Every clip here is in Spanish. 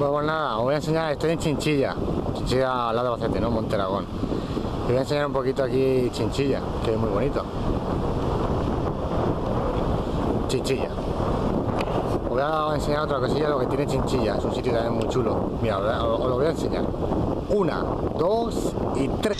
Pues nada, os voy a enseñar, estoy en Chinchilla, Chinchilla al lado de Albacete, ¿no? Monteragón. Os voy a enseñar un poquito aquí Chinchilla, que es muy bonito. Chinchilla. Os voy a enseñar otra cosilla, lo que tiene Chinchilla, es un sitio también muy chulo. Mira, os lo voy a enseñar. 1, 2 y 3.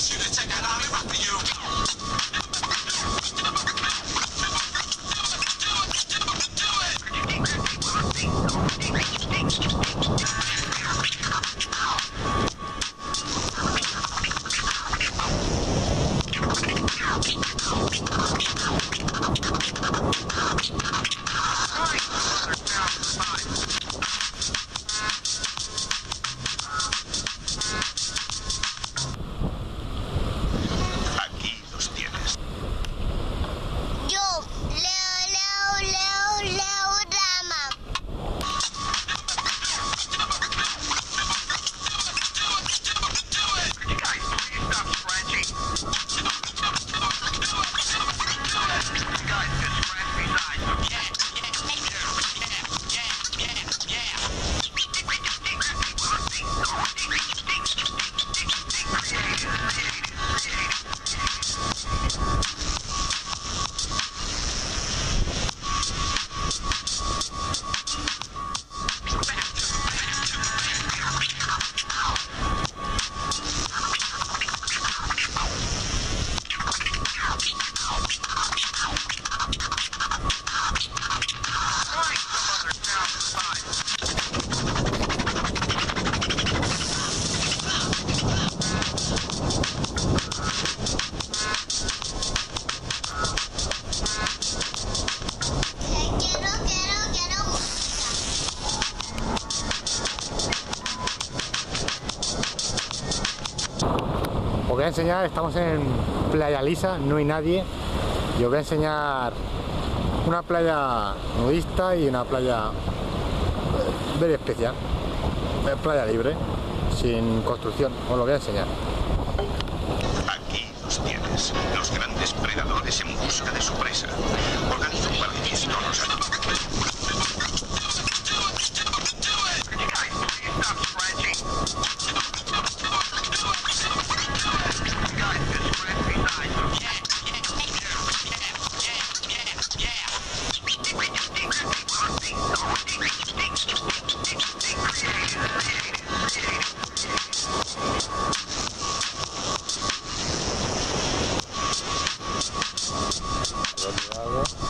Os voy a enseñar, estamos en Playa Lisa, no hay nadie, y os voy a enseñar una playa nudista y una playa very especial, playa libre, sin construcción, os lo voy a enseñar. Aquí los tienes, los grandes predadores en busca de su presa. Organiza un manifiesto los Lo que hago